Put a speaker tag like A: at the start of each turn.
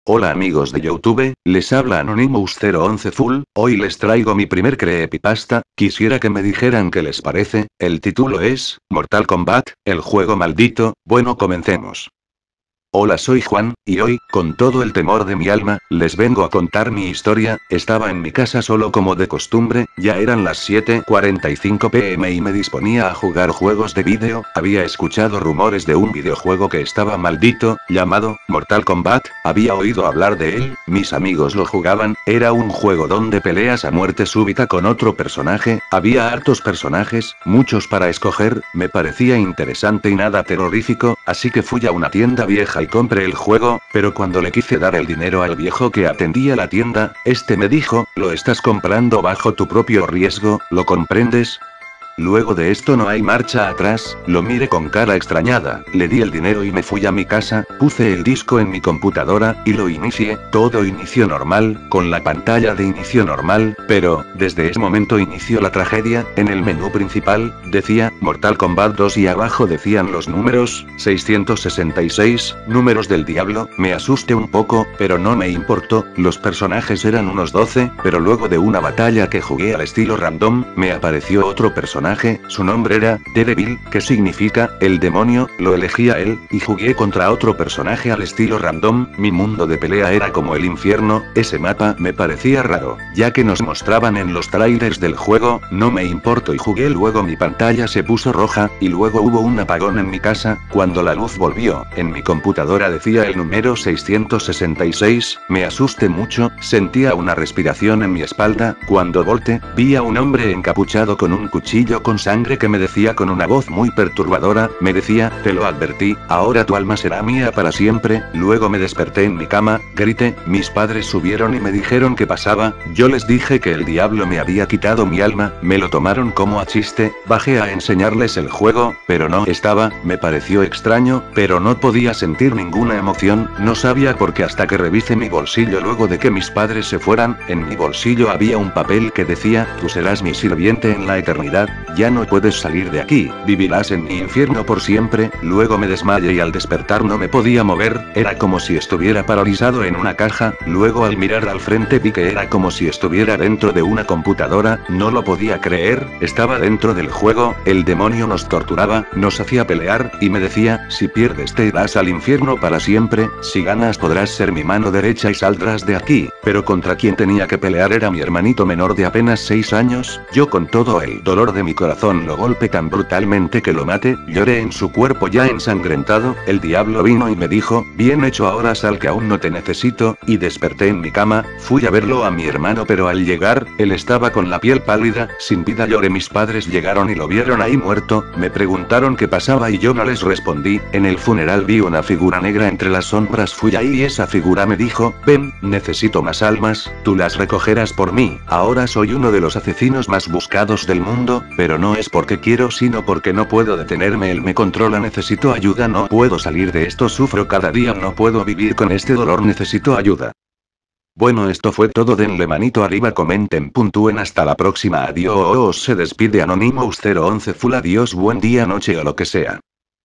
A: Hola amigos de YouTube, les habla Anonymous011 Full, hoy les traigo mi primer creepypasta, quisiera que me dijeran qué les parece, el título es, Mortal Kombat, el juego maldito, bueno comencemos. Hola soy Juan, y hoy, con todo el temor de mi alma, les vengo a contar mi historia. Estaba en mi casa solo como de costumbre, ya eran las 7:45 p.m. y me disponía a jugar juegos de vídeo. Había escuchado rumores de un videojuego que estaba maldito, llamado Mortal Kombat, había oído hablar de él, mis amigos lo jugaban, era un juego donde peleas a muerte súbita con otro personaje, había hartos personajes, muchos para escoger, me parecía interesante y nada terrorífico, así que fui a una tienda vieja y compré el juego, pero cuando le quise dar el dinero al viejo que atendía la tienda, este me dijo, lo estás comprando bajo tu propio riesgo, ¿lo comprendes? Luego de esto no hay marcha atrás, lo miré con cara extrañada, le di el dinero y me fui a mi casa, puse el disco en mi computadora, y lo inicié, todo inició normal, con la pantalla de inicio normal, pero, desde ese momento inició la tragedia, en el menú principal, decía, Mortal Kombat 2 y abajo decían los números, 666, números del diablo, me asusté un poco, pero no me importó, los personajes eran unos 12, pero luego de una batalla que jugué al estilo random, me apareció otro personaje, su nombre era Daredevil, que significa el demonio, lo elegí a él, y jugué contra otro personaje al estilo random, mi mundo de pelea era como el infierno, ese mapa me parecía raro, ya que nos mostraban en los trailers del juego, no me importó y jugué luego mi pantalla se puso roja, y luego hubo un apagón en mi casa, cuando la luz volvió, en mi computadora decía el número 666, me asusté mucho, sentía una respiración en mi espalda, cuando volteé, vi a un hombre encapuchado con un cuchillo con sangre que me decía con una voz muy perturbadora, me decía, te lo advertí, ahora tu alma será mía para siempre. Luego me desperté en mi cama, grité, mis padres subieron y me dijeron qué pasaba, yo les dije que el diablo me había quitado mi alma, me lo tomaron como a chiste, bajé a enseñarles el juego, pero no estaba, me pareció extraño, pero no podía sentir ninguna emoción, no sabía por qué hasta que revisé mi bolsillo luego de que mis padres se fueran, en mi bolsillo había un papel que decía, tú serás mi sirviente en la eternidad, ya no puedes salir de aquí, vivirás en mi infierno por siempre. Luego me desmayé y al despertar no me podía mover, era como si estuviera paralizado en una caja, luego al mirar al frente vi que era como si estuviera dentro de una computadora, no lo podía creer, estaba dentro del juego, el demonio nos torturaba, nos hacía pelear, y me decía, si pierdes te irás al infierno para siempre, si ganas podrás ser mi mano derecha y saldrás de aquí, pero contra quien tenía que pelear era mi hermanito menor de apenas 6 años, yo con todo el dolor de mi corazón lo golpeé tan brutalmente que lo maté, lloré en su cuerpo ya ensangrentado, el diablo vino y me dijo, bien hecho ahora sal que aún no te necesito, y desperté en mi cama, fui a verlo a mi hermano pero al llegar, él estaba con la piel pálida, sin vida lloré mis padres llegaron y lo vieron ahí muerto, me preguntaron qué pasaba y yo no les respondí, en el funeral vi una figura negra entre las sombras fui ahí y esa figura me dijo, ven, necesito más almas, tú las recogerás por mí, ahora soy uno de los asesinos más buscados del mundo, pero no es porque quiero sino porque no puedo detenerme, él me controla, necesito ayuda, no puedo salir de esto, sufro cada día, no puedo vivir con este dolor, necesito ayuda. Bueno, esto fue todo, denle manito arriba, comenten, puntúen, hasta la próxima, adiós, se despide Anonymous011 Full, adiós, buen día, noche o lo que sea.